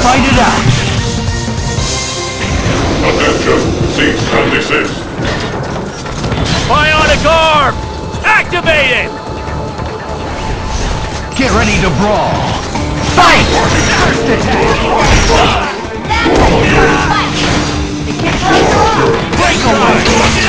fight it out. Attention, cease and desist. Bionic arm! Activated! Get ready to brawl. Fight! First attack! Breakaway!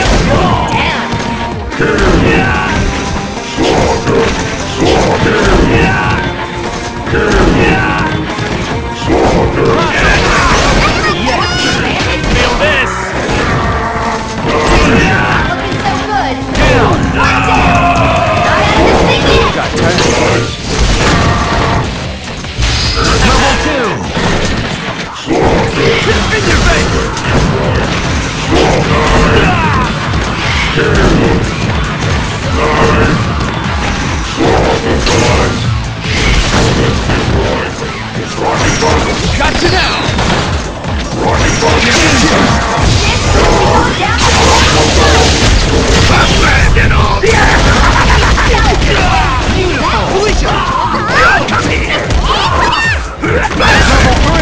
Feel this! Looking so good. Down! Not out of this thing yet. Got time. Level 2! In your face! Got you now! Abandon all the Come here! Level 3!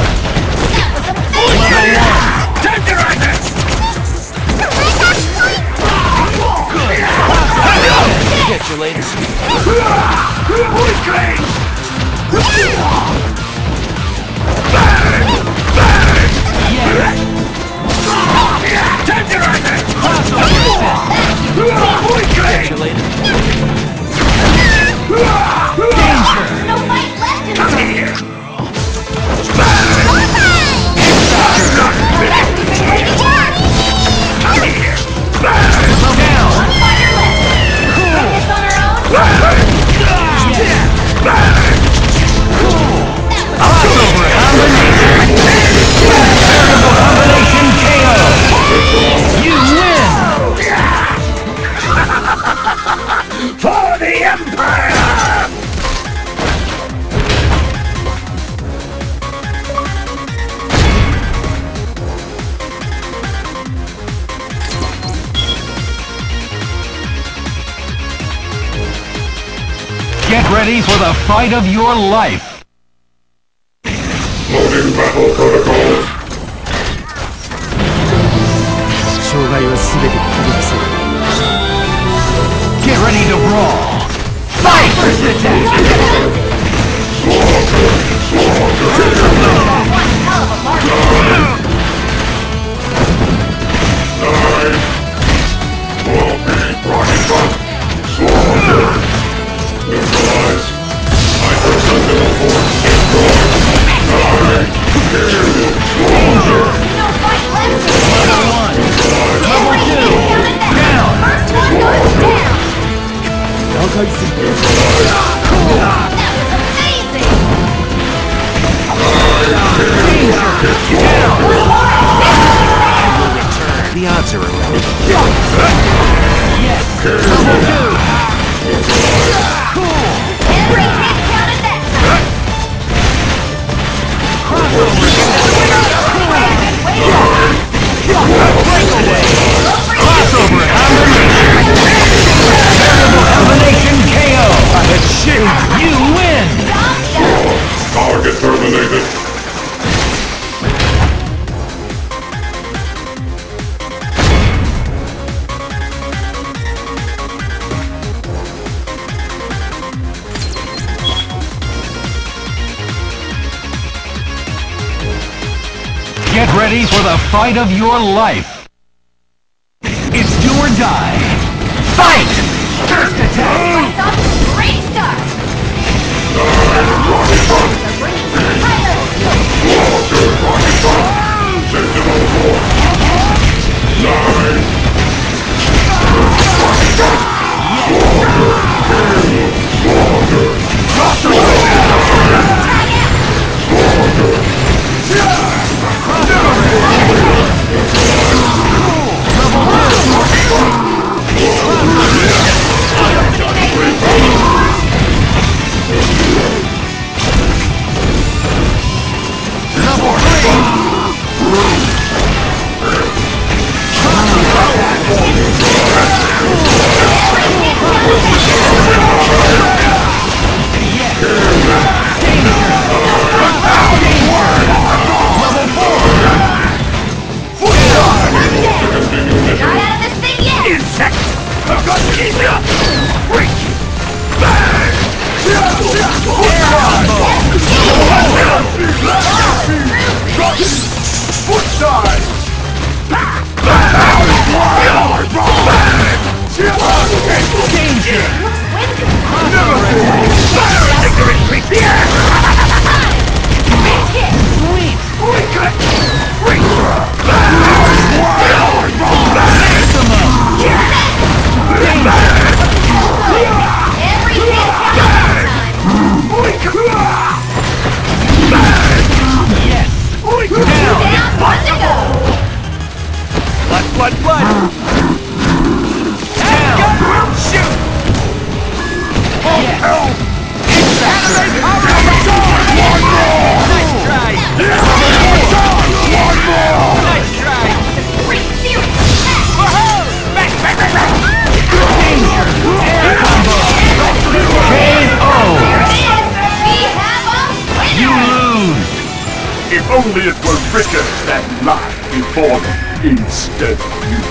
Level 1! Tenderizer! Get you later. Get you later. Danger! No fight left in Come the here! Come here! Slow down! One fighter left. Take this on our own. Crossover combination! Veritable combination KO! You win! For the Empire! Get ready for the fight of your life! Loading battle protocols. Get ready to brawl! Fight! First attack! One hell of a mark. Will be rocket front. Slaughter. Neutralize. Hypersentinel force destroyed. No fight left. Level 1! Level 2! Down! First one goes down. That was amazing. The odds are around. Yes! Level 2! Cool! Every hit counted that time. Crossover combination! Veritable combination KO! You win! Target terminated. Get ready for the fight of your life! It's do or die! Fight! First attack! Lights off to a great start. They're bringing the pilot. Sentinel force. only it were riches that lie before them instead of you.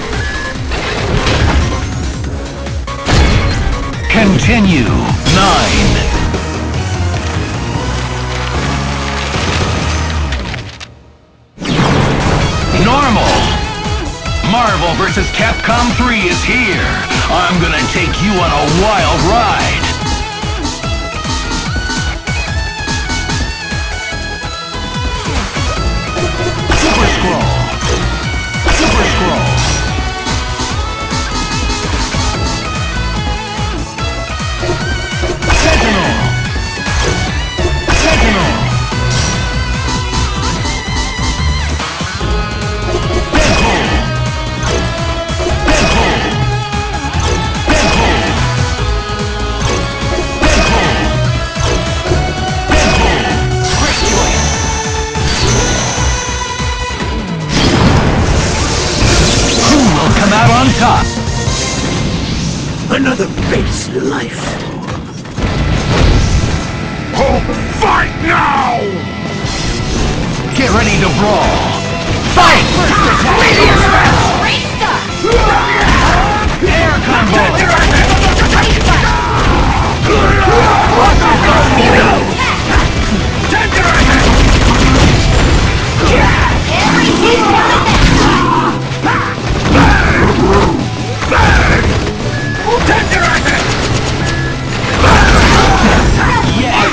Continue. 9. Normal. Marvel vs. Capcom 3 is here. I'm gonna take you on a wild ride. Super Scroll. Super Scroll. Sentinel. Sentinel. Deadpool. Deadpool. Deadpool. Deadpool. Deadpool. Great choice. Who will come out on top? Another base life. Oh, fight now! Get ready to brawl. Fight! First attack! Great stuff! Air combo! Great fight! Every hit counted that Yes!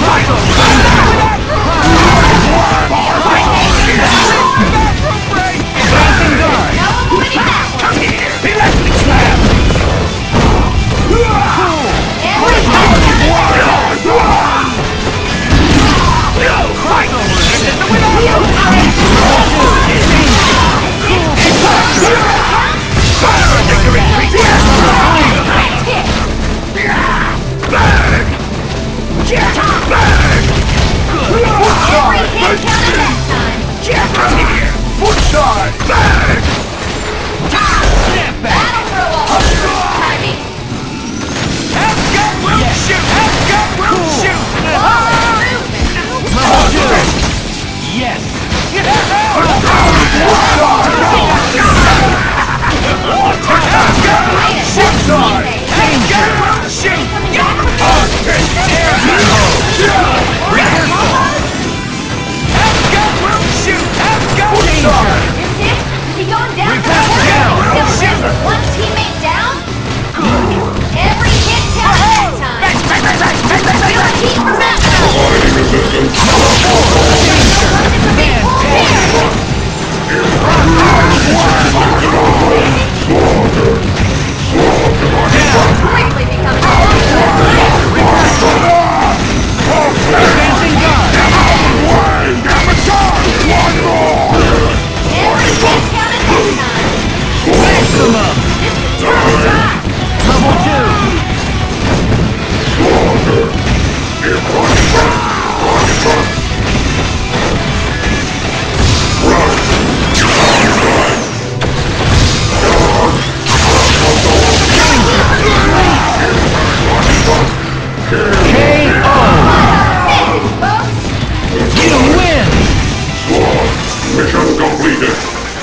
Advancing guard! no avoiding that one. Come here! Electric slam! Every hit counted that one. Every hit counted that time. Footside! Step back! Battle throw all timing. Level 2! Yes! Is he going down? One teammate down? Every hit counted that time. Your team from that one. Providing assistance. Quickly become Advancing guard! every hit counted that time. Maximum! This is turn time. Level 2! Finish, folks. You win! Mission completed.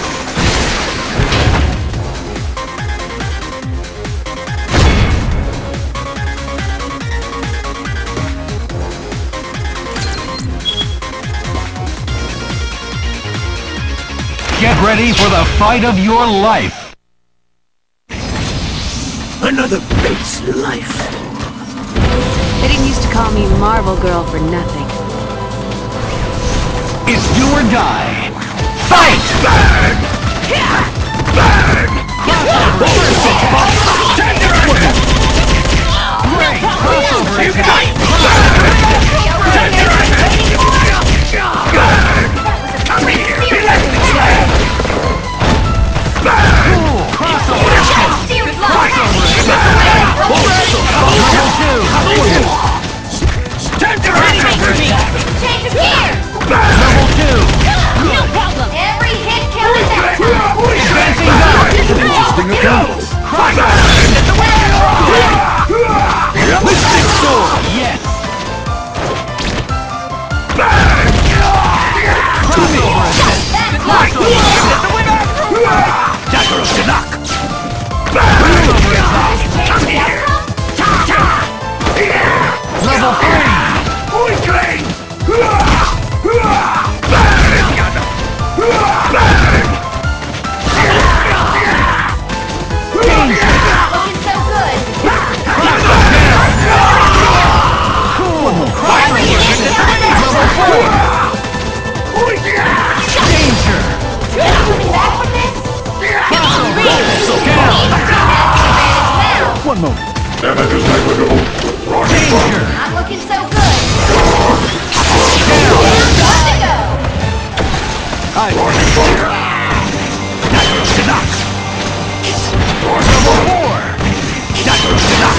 Get ready for the fight of your life! Another base life. They didn't used to call me Marvel Girl for nothing. It's do or die! Fight! Bang! Bang! Great! Crossover attack! Come here! Electric slam! Cool! Crossover attack! Series lock. Level 2! Change of gear. Level 2! No problem. Every hit counted that time. Advancing guard! Crossover! Yes! Dagger of Shinnok! Come here! Level 3! Weakling! Looking so good. Danger! Coming back from this? One moment. Damage is negligible. Danger! I'm looking so good. Down, good to go. Dagger of Shinnok! Level 4! Dagger of Shinnok!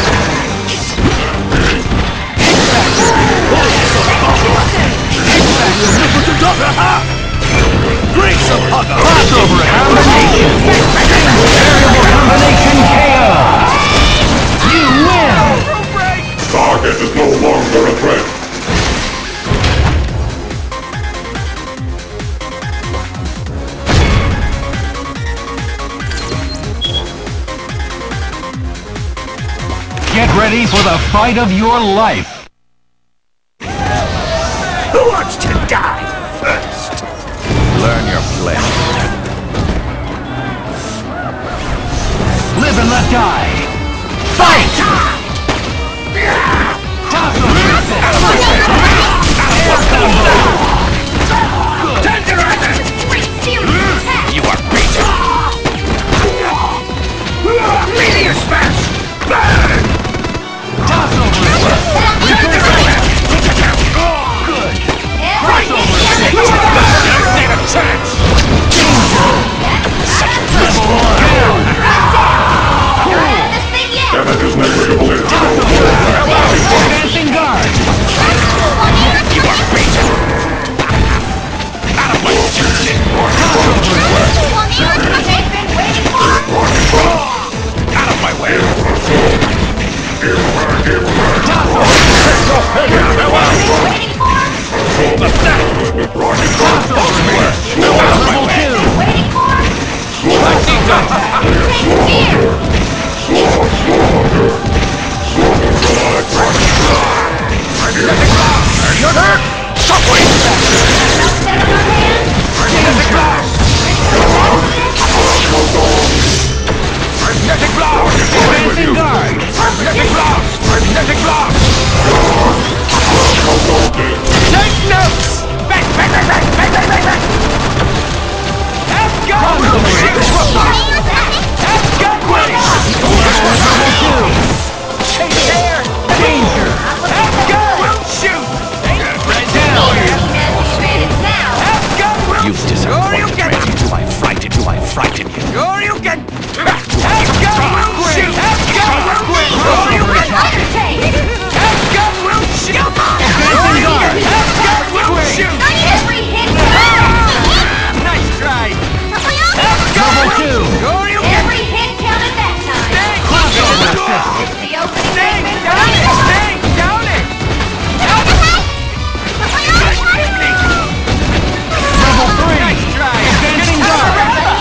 Grace of Hugger! Crossover combination! Variable combination KO! You win! Target is no longer a threat. Get ready for the fight of your life! Who wants to die first? Learn your play. Live and let die! Fight! Serious attack. You are beaten! Meteor smash! Bang! Good! Every hit counts. Stand a chance! This thing yet. Damage is negligible. Advancing guard! You are beaten! Out of my juice! They've been waiting for. Out of my way! Waiting for. Level 2! Waiting for. Take fear. You're hurt! Shockwave! No set on our hands. Magnetic blast! Magnetic blast! Advancing guard! Magnetic blast! Magnetic blast! Take notes! Bang! Bang! Bang! Bang! Bang! Bang! Bang! Bang! Have gun! Have gun! Level 2! Chase air! Danger! Have gun! Will shoot! Right down! Have gun! Will You've disappointed me. Do I frighten you? Sure you can! Have gun! Will shoot! Have gun! Will shoot! Sure you can! Have gun! Will shoot! Sure you can! Have gun! Will shoot! Nice try! Have gun! Level Will 2! Sure you can! Stay down it! Level 3! Nice try! Advancing guard!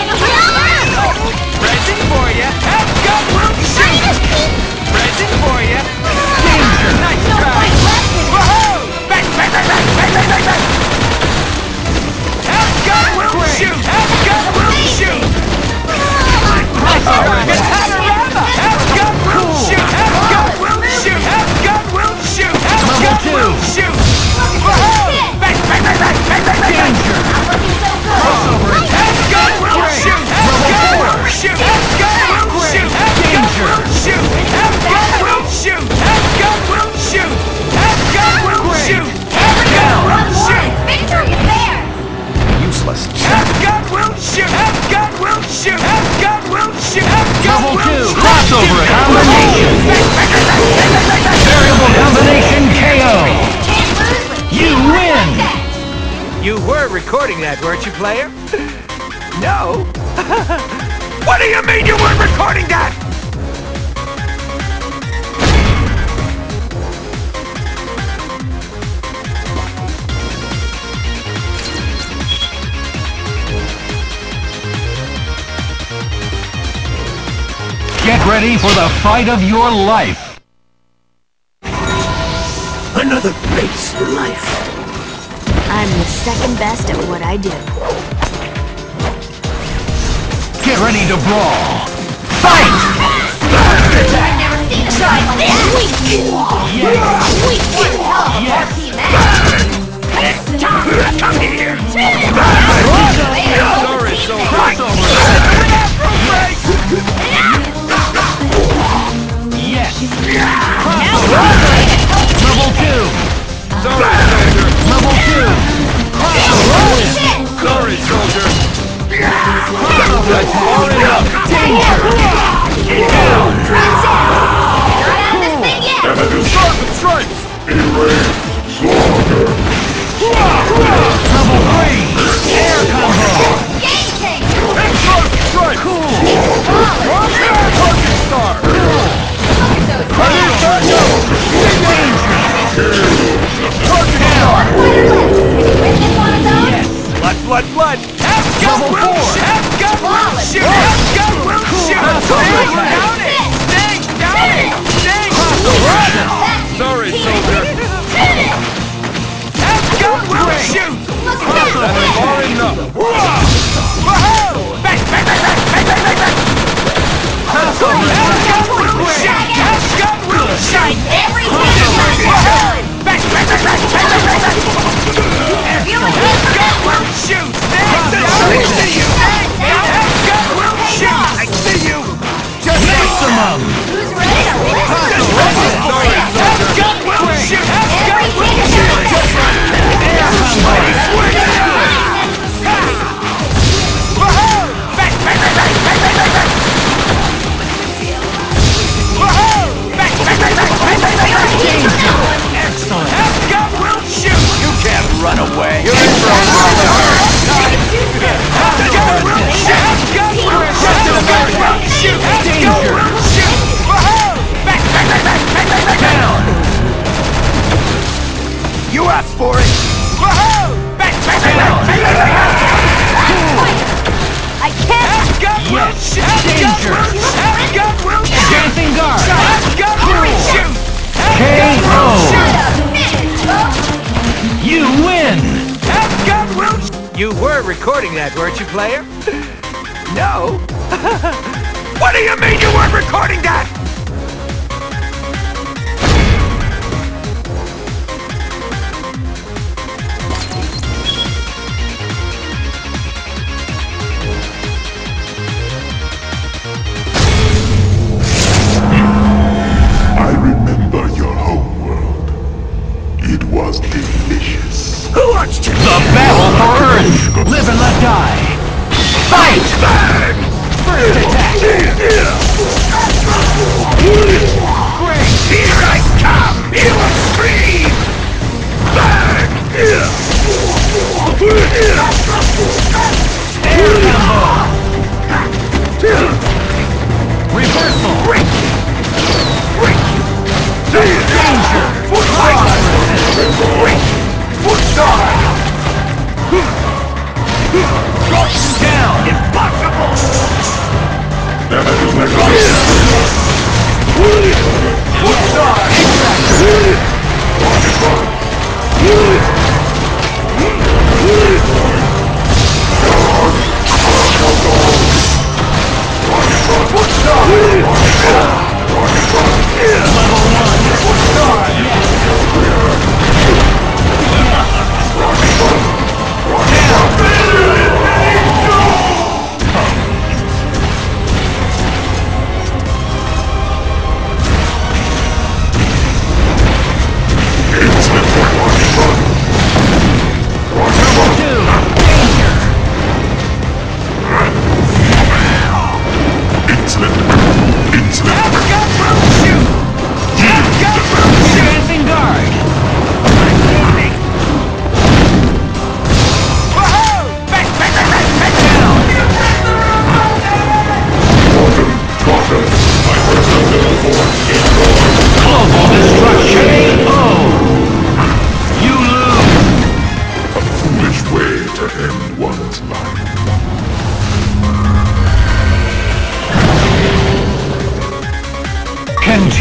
Present for ya! Have gun! Will shoot! Present for ya! Nice try! Whoa! Bang! Bang! Bang! Bang! Bang! Bang! Bang! Bang! Have gun! Will shoot! Have gun! Will shoot! Nice try! Panorama! Have gun! Will shoot! Have gun! Will shoot! Have gun! Will shoot! Have gun! Will shoot! Whoa! Bang! Bang! Bang! Bang! Bang! Bang! Bang! Danger! Have gun! Will shoot! Have gun! Will shoot! Have gun! Will shoot! Have gun! Will shoot! Have gun! Will shoot! Have gun! Will shoot! Have gun! Will shoot! Have gun! Will shoot! Victory is there! Useless. Have gun! Will shoot! Have gun! Will shoot! Have gun! Will shoot! Have gun! Level Will 2! shoot! Crossover combination! Variable combination KO! Can't lose with You win! You were recording that, weren't you, player? No. What do you mean you weren't recording that? Get ready for the fight of your life. Another race for life. I'm the second best at what I do. Get ready to brawl. Fight! I've never seen a fight like that. Sweet one hell of a marquee match. Come here! Sorry, so Yes. Level 2. Sorry, soldier. Level 2. Sorry, soldier. Far enough. Danger. Down. Not out of this thing yet. Sharpen stripes. Level 3. Air combo. Game changer. Sharpen stripes. Cool. Target star. Look at those hands. Target star. Can he win this on his own? Yes. Blood. Have gun Level will 4. Have gun will shoot. Have gun will shoot. Stay down it. Stay down it. Stay. Sorry, soldier. Have gun will shoot. Look at that. That's far enough. Whoa! Back. Have gun will shoot. Have gun will shoot. Every hit is not done. Back. Feeling good for that one? Shoot! Stand down! I see you! Stand down! Have gun will shoot! I see you! Just Maximum. Who's ready to listen? Sorry, have gun will shoot! Have gun Every will hit is shoot! not Just done. Air combo. Whoa! Back! Whoa! Back! Excellent. Have gun will shoot! You can't run away. You're in for a long time. Have gun will shoot! Have gun will shoot! Have gun will shoot! Have gun will shoot! Whoa! Back! Down. You asked for it. Whoa! Back! I can't. Have gun will shoot! Have gun will shoot! Have gun will shoot! Advancing guard. Have gun will shoot! Have gun KO. will shoot! Finish, folks. You win. Have gun will shoot! You were recording that, weren't you, player? No. What do you mean you weren't recording that? I remember your homeworld. It was delicious. Who wants you? The battle for Earth. Live and let die. Fight. First attack. Great. Here I come! You will scream! Bang! Air combo. Reversal. Danger. Down. Impossible!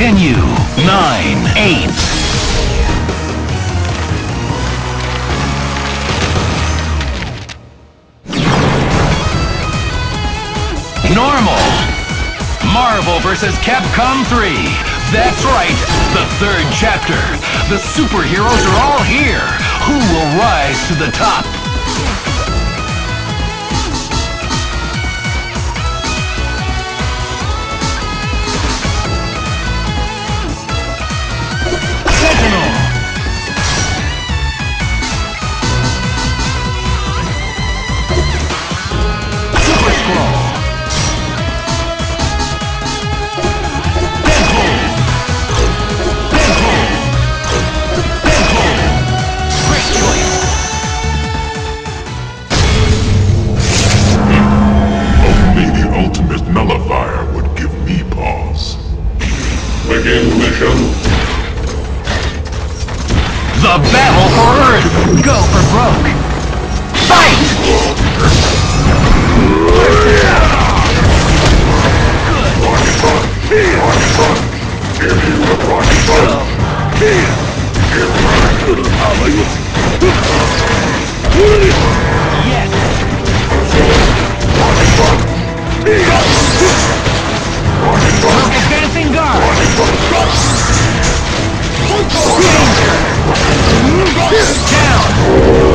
Continue. 9, 8. Normal. Marvel vs. Capcom 3. That's right, the third chapter. The superheroes are all here. Who will rise to the top? Sentinel. Super Scroll. Nullifier would give me pause. Begin mission. The battle for Earth! Go for broke! Fight! Rocket punch! Rocket punch! Give me the rocket punch! Give me Yes! rocket punch! Rocket punch! Advancing guard! Rocket punch! Danger! Down!